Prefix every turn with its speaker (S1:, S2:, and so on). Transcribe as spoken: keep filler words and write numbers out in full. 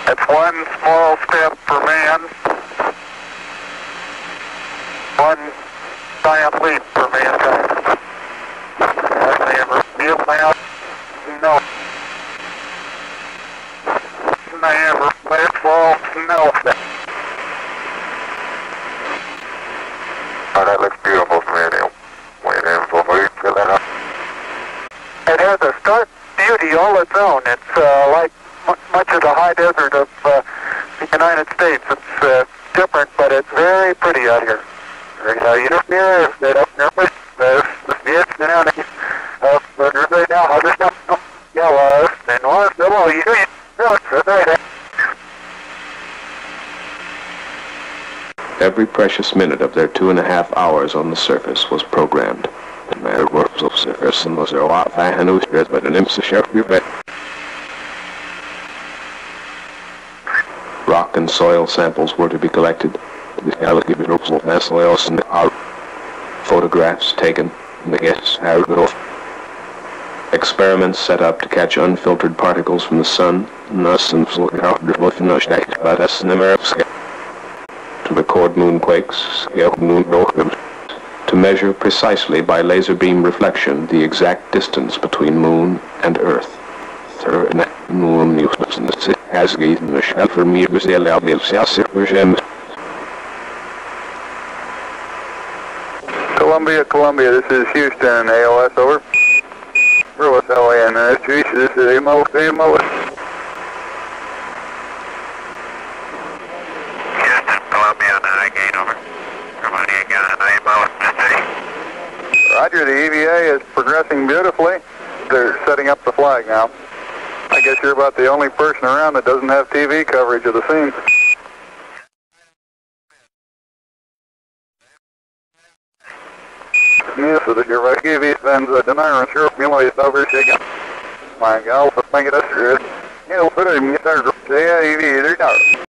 S1: It's one small step for man, one giant leap for mankind. Have they ever been out? No. Never. Let's all no. Oh, that looks beautiful from here. Wait in before you fill that up. It has a stark beauty all its own. It's uh, like much of the high desert of uh, the United States. It's uh, different, but it's very pretty out here. Uh, you know, here, that up there, the yes, now, uh, right now, I'll just know, yellow, and north, yellow, you know, it's right.
S2: Every precious minute of their two and a half hours on the surface was programmed. And their works of surface and was a lot of hanus, but an imsa sheriff. Rock and soil samples were to be collected. The soils and photographs taken. The guests had experiments set up to catch unfiltered particles from the sun. To record moonquakes, to measure precisely by laser beam reflection the exact distance between moon and earth.
S1: Columbia, Columbia, this is Houston, A O S, over. Where was L A N? This is A M O, A M O. Houston, Columbia, nine, gain over. Columbia, again, A M O, Mississippi. Roger, the E V A is progressing beautifully. They're setting up the flag now. I guess you're about the only person around that doesn't have T V coverage of the scene. Yes, so that you're right. Give me then the denier and sure me is over shaking. My gal, but make it us. You know, put it in your there. Yeah, you either.